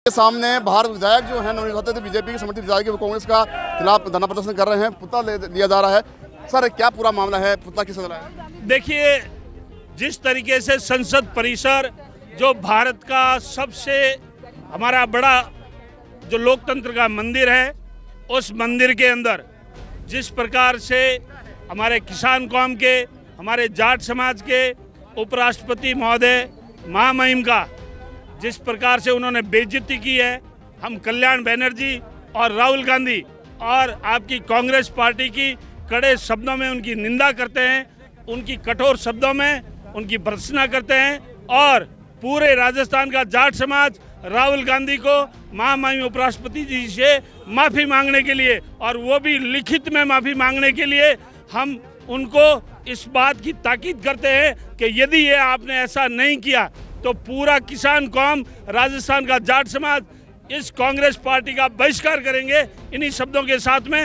के सामने बाहर विधायक जो है नवनिर्वाचित बीजेपी के समर्थित विधायक वो कांग्रेस का खिलाफ धरना प्रदर्शन कर रहे हैं। पुतला लिया जा रहा है। सर, क्या पूरा मामला है? पुतला किस तरह है? देखिए, जिस तरीके से संसद परिसर जो भारत का सबसे हमारा बड़ा जो लोकतंत्र का मंदिर है, उस मंदिर के अंदर जिस प्रकार से हमारे किसान कौम के, हमारे जाट समाज के उपराष्ट्रपति महोदय महामहिम का जिस प्रकार से उन्होंने बेइज्जती की है, हम कल्याण बनर्जी और राहुल गांधी और आपकी कांग्रेस पार्टी की कड़े शब्दों में उनकी निंदा करते हैं, उनकी कठोर शब्दों में उनकी भर्त्सना करते हैं और पूरे राजस्थान का जाट समाज राहुल गांधी को महामहिम उपराष्ट्रपति जी से माफ़ी मांगने के लिए, और वो भी लिखित में माफ़ी मांगने के लिए, हम उनको इस बात की ताकीद करते हैं कि यदि ये आपने ऐसा नहीं किया तो पूरा किसान कौम, राजस्थान का जाट समाज इस कांग्रेस पार्टी का बहिष्कार करेंगे। इन्हीं शब्दों के साथ में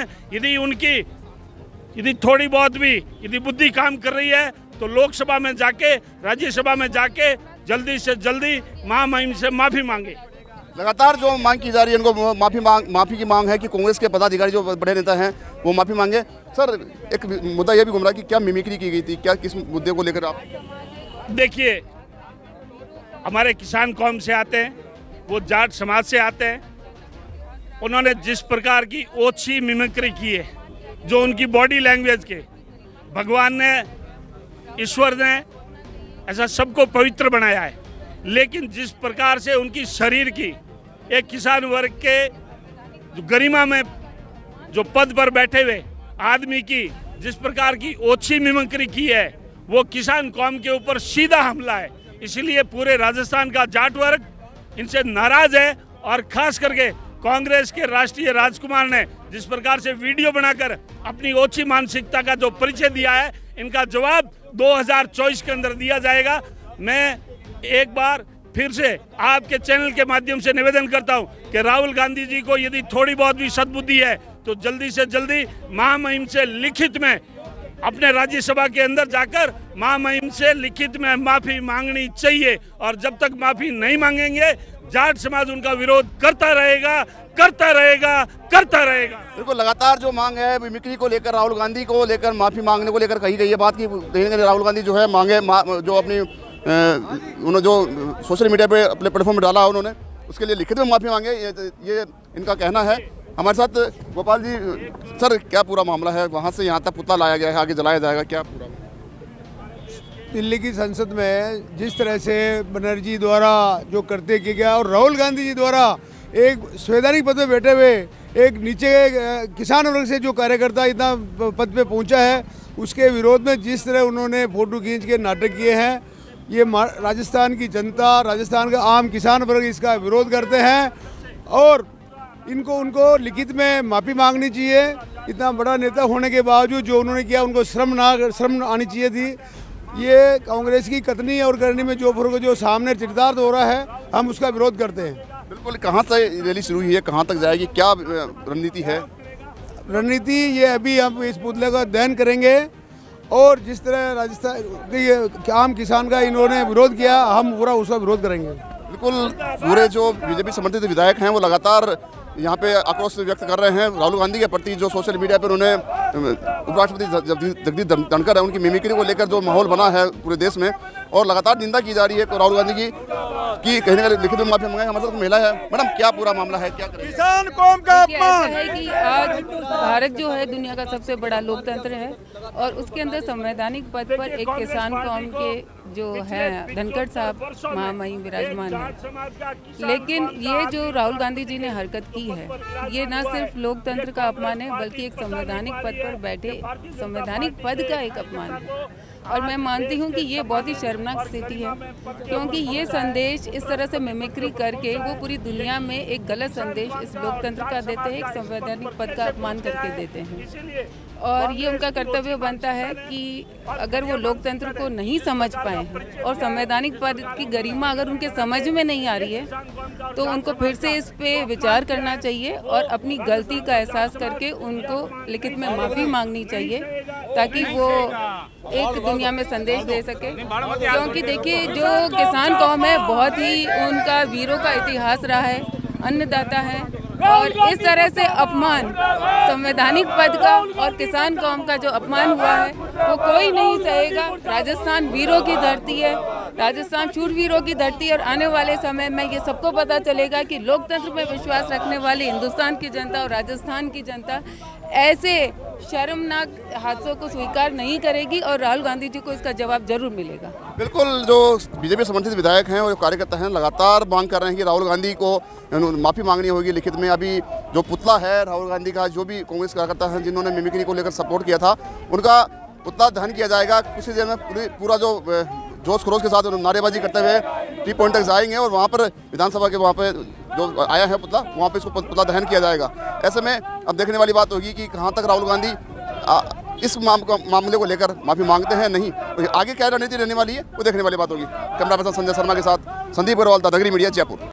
यदि थोड़ी बहुत भी यदि बुद्धि काम कर रही है तो लोकसभा में जाके, राज्यसभा में जाके जल्दी से जल्दी महामहिम से माफ़ी मांगे। लगातार जो मांग की जा रही है, इनको माफ़ी की मांग है कि कांग्रेस के पदाधिकारी जो बड़े नेता हैं वो माफ़ी मांगे। सर, एक मुद्दा यह भी घूम रहा है कि क्या मिमिक्री की गई थी, क्या किस मुद्दे को लेकर आप? देखिए, हमारे किसान कौम से आते हैं, वो जाट समाज से आते हैं, उन्होंने जिस प्रकार की ओछी मिमिक्री की है, जो उनकी बॉडी लैंग्वेज के भगवान ने, ईश्वर ने ऐसा सबको पवित्र बनाया है, लेकिन जिस प्रकार से उनकी शरीर की एक किसान वर्ग के जो गरिमा में जो पद पर बैठे हुए आदमी की जिस प्रकार की ओछी मिमिक्री की है, वो किसान कौम के ऊपर सीधा हमला है। इसलिए पूरे राजस्थान का जाट वर्ग इनसे नाराज है और खास करके कांग्रेस के राष्ट्रीय राजकुमार ने जिस प्रकार से वीडियो बनाकर अपनी ओछी मानसिकता का जो परिचय दिया है, इनका जवाब 2024 के अंदर दिया जाएगा। मैं एक बार फिर से आपके चैनल के माध्यम से निवेदन करता हूं कि राहुल गांधी जी को यदि थोड़ी बहुत भी सद्बुद्धि है तो जल्दी से जल्दी महामहिम से लिखित में अपने राज्यसभा के अंदर जाकर महामहिम से लिखित में माफ़ी मांगनी चाहिए, और जब तक माफ़ी नहीं मांगेंगे जाट समाज उनका विरोध करता रहेगा, करता रहेगा, करता रहेगा। बिल्कुल, लगातार जो मांग है मिमिक्री को लेकर, राहुल गांधी को लेकर, माफ़ी मांगने को लेकर कही गई है बात की राहुल गांधी जो है मांगे, जो अपनी उन्होंने जो सोशल मीडिया पे अपने प्लेटफॉर्म में डाला है, उन्होंने उसके लिए लिखित में माफ़ी मांगे, ये इनका कहना है। हमारे साथ गोपाल जी, सर क्या पूरा मामला है? वहाँ से यहाँ तक पुतला लाया गया है, आगे जलाया जाएगा, क्या पूरा? दिल्ली की संसद में जिस तरह से बनर्जी द्वारा जो करते किया गया और राहुल गांधी जी द्वारा एक संवैधानिक पद पे बैठे हुए एक नीचे किसान वर्ग से जो कार्यकर्ता इतना पद पे पहुंचा है, उसके विरोध में जिस तरह उन्होंने फोटो खींच के नाटक किए हैं, ये राजस्थान की जनता, राजस्थान का आम किसान वर्ग इसका विरोध करते हैं और उनको लिखित में माफ़ी मांगनी चाहिए। इतना बड़ा नेता होने के बावजूद जो उन्होंने किया, उनको शर्म आनी चाहिए थी। ये कांग्रेस की कथनी और करनी में जो सामने चिरदार्थ हो रहा है, हम उसका विरोध करते हैं। बिल्कुल, कहाँ से रैली शुरू हुई है, कहाँ तक जाएगी, क्या रणनीति है? रणनीति ये अभी हम इस पुतले का दहन करेंगे और जिस तरह राजस्थान आम किसान का इन्होंने विरोध किया, हम पूरा उसका विरोध करेंगे। बिल्कुल, पूरे जो बीजेपी समर्थित विधायक हैं वो लगातार यहाँ पे आक्रोश व्यक्त कर रहे हैं राहुल गांधी के प्रति। जो सोशल मीडिया पर उन्हें उपराष्ट्रपति जगदीप धनखड़ है, उनकी मिमिक्री को लेकर जो माहौल बना है पूरे देश में, और लगातार निंदा की जा रही है तो राहुल गांधी की कहीं ना कहीं लिखित में माफी मंगाई। हमारे साथ महिला है। मैडम, क्या पूरा मामला है, क्या करें? किसान कौम का अपमान है कि आज भारत जो है दुनिया का सबसे बड़ा लोकतंत्र है और उसके अंदर संवैधानिक पद पर एक किसान कौम के जो है धनखड़ साहब महामहिम विराजमान है, लेकिन ये जो राहुल गांधी जी ने हरकत की है, ये न सिर्फ लोकतंत्र का अपमान है बल्कि एक संवैधानिक पद पर बैठे संवैधानिक पद का एक अपमान है। और मैं मानती हूँ कि ये बहुत ही शर्मनाक स्थिति है, क्योंकि ये संदेश इस तरह से मिमिक्री करके वो पूरी दुनिया में एक गलत संदेश इस लोकतंत्र का देते हैं, एक संवैधानिक पद का अपमान करके देते हैं। और ये उनका कर्तव्य बनता है कि अगर वो लोकतंत्र को नहीं समझ पाए हैं और संवैधानिक पद की गरिमा अगर उनके समझ में नहीं आ रही है तो उनको फिर से इस पे विचार करना चाहिए और अपनी गलती का एहसास करके उनको लिखित में माफ़ी मांगनी चाहिए, ताकि वो एक दुनिया में संदेश दे सके। क्योंकि देखिए, जो किसान कौम है बहुत ही उनका वीरों का इतिहास रहा है अन्नदाता हैं और इस तरह से अपमान, संवैधानिक पद का और किसान कौम का जो अपमान हुआ है वो कोई नहीं सहेगा। राजस्थान वीरों की धरती है, राजस्थान शूरवीरों की धरती है और आने वाले समय में ये सबको पता चलेगा कि लोकतंत्र में विश्वास रखने वाली हिंदुस्तान की जनता और राजस्थान की जनता ऐसे शर्मनाक हादसों को स्वीकार नहीं करेगी और राहुल गांधी जी को इसका जवाब जरूर मिलेगा। बिल्कुल, जो बीजेपी समर्थित विधायक हैं और कार्यकर्ता हैं लगातार मांग कर रहे हैं कि राहुल गांधी को माफ़ी मांगनी होगी लिखित में। अभी जो पुतला है राहुल गांधी का, जो भी कांग्रेस कार्यकर्ता हैं जिन्होंने मिमिक्री को लेकर सपोर्ट किया था, उनका पुतला दहन किया जाएगा। कुछ ही देर में पूरा जो जोश खरोश के साथ नारेबाजी करते हुए टी पॉइंट तक जाएंगे और वहाँ पर विधानसभा के वहाँ पे जो आया है पुतला, वहाँ पे इसको पुतला दहन किया जाएगा। ऐसे में अब देखने वाली बात होगी कि कहाँ तक राहुल गांधी इस मामले को लेकर माफ़ी मांगते हैं, नहीं आगे क्या रणनीति रहने वाली है वो देखने वाली बात होगी। कैमरा पर्सन संजय शर्मा के साथ संदीप अग्रवाल, दादागिरी मीडिया, जयपुर।